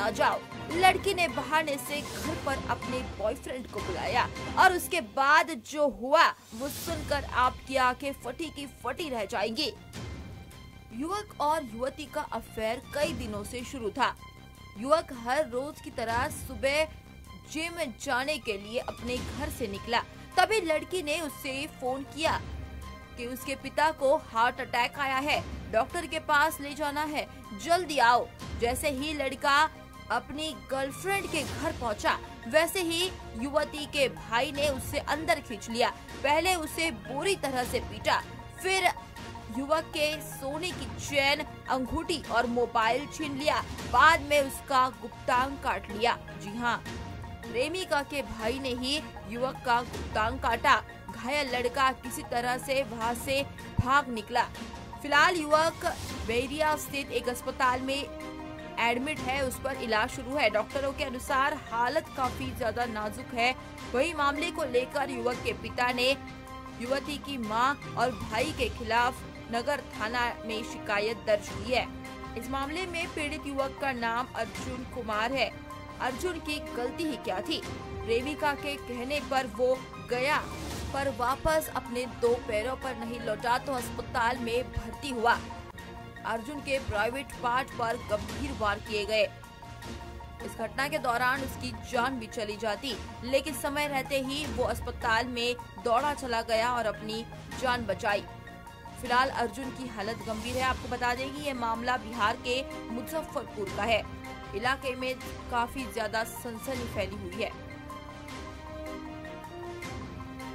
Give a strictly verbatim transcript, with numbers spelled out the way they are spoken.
आ जाओ। लड़की ने बहाने से घर पर अपने बॉयफ्रेंड को बुलाया और उसके बाद जो हुआ वो सुनकर आपकी आंखें फटी की फटी रह जाएंगी। युवक और युवती का अफेयर कई दिनों से शुरू था। युवक हर रोज की तरह सुबह जिम जाने के लिए अपने घर से निकला। तभी लड़की ने उससे फोन किया कि उसके पिता को हार्ट अटैक आया है, डॉक्टर के पास ले जाना है, जल्दी आओ। जैसे ही लड़का अपनी गर्लफ्रेंड के घर पहुंचा, वैसे ही युवती के भाई ने उसे अंदर खींच लिया। पहले उसे बुरी तरह से पीटा, फिर युवक के सोने की चेन, अंगूठी और मोबाइल छीन लिया। बाद में उसका गुप्तांग काट लिया। जी हाँ, प्रेमिका के भाई ने ही युवक का गुप्तांग काटा। घायल लड़का किसी तरह से वहां से भाग निकला। फिलहाल युवक बैरिया स्थित एक अस्पताल में एडमिट है, उस पर इलाज शुरू है। डॉक्टरों के अनुसार हालत काफी ज्यादा नाजुक है। वही मामले को लेकर युवक के पिता ने युवती की मां और भाई के खिलाफ नगर थाना में शिकायत दर्ज की है। इस मामले में पीड़ित युवक का नाम अर्जुन कुमार है। अर्जुन की गलती ही क्या थी? प्रेमिका के कहने पर वो गया, पर वापस अपने दो पैरों पर नहीं लौटा तो अस्पताल में भर्ती हुआ। अर्जुन के प्राइवेट पार्ट पर गंभीर वार किए गए। इस घटना के दौरान उसकी जान भी चली जाती, लेकिन समय रहते ही वो अस्पताल में दौड़ा चला गया और अपनी जान बचाई। फिलहाल अर्जुन की हालत गंभीर है। आपको बता दें कि ये मामला बिहार के मुजफ्फरपुर का है। इलाके में काफी ज्यादा सनसनी फैली हुई है।